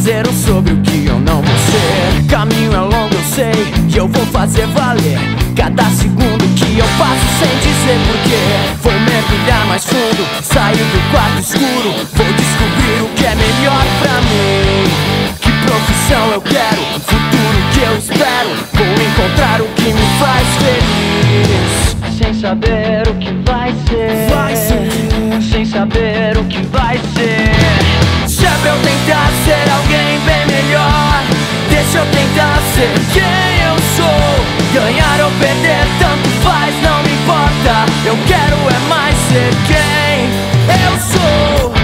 fazer sobre o que eu não vou ser. Caminho é longo, eu sei, e eu vou fazer valer cada segundo que eu passo sem dizer porquê. Vou mergulhar mais fundo, sair do quarto escuro. Vou descobrir o que é melhor pra mim. Que profissão eu quero, o futuro que eu espero. Vou encontrar o que me faz feliz, sem saber o que vai ser, sem saber o que vai ser. Se é pra eu tentar ser alguém bem melhor, deixa eu tentar ser quem eu sou. Ganhar ou perder, tanto faz, não me importa. Eu quero é mais ser quem eu sou.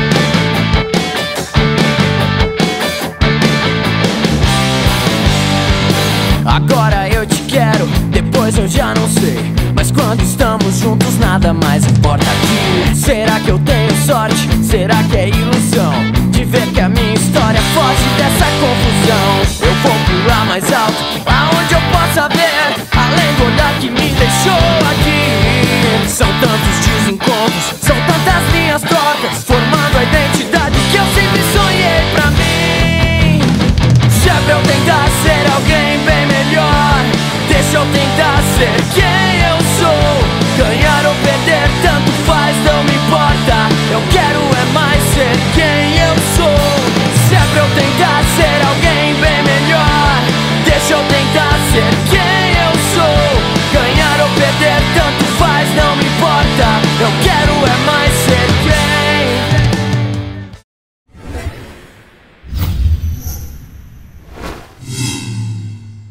Agora eu te quero, depois eu já não sei. Mas quando estamos juntos nada mais importa aqui. Será que eu tenho sorte? Será que é ilusão de ver que a minha história foge dessa confusão? Eu vou pular mais alto, aonde eu possa ver, além do olhar que me deixou aqui. São tantos desencontros, são tantas linhas tortas, formando a identidade que eu sempre sonhei pra mim. Se é pra eu tentar ser alguém bem melhor, deixa eu tentar ser quem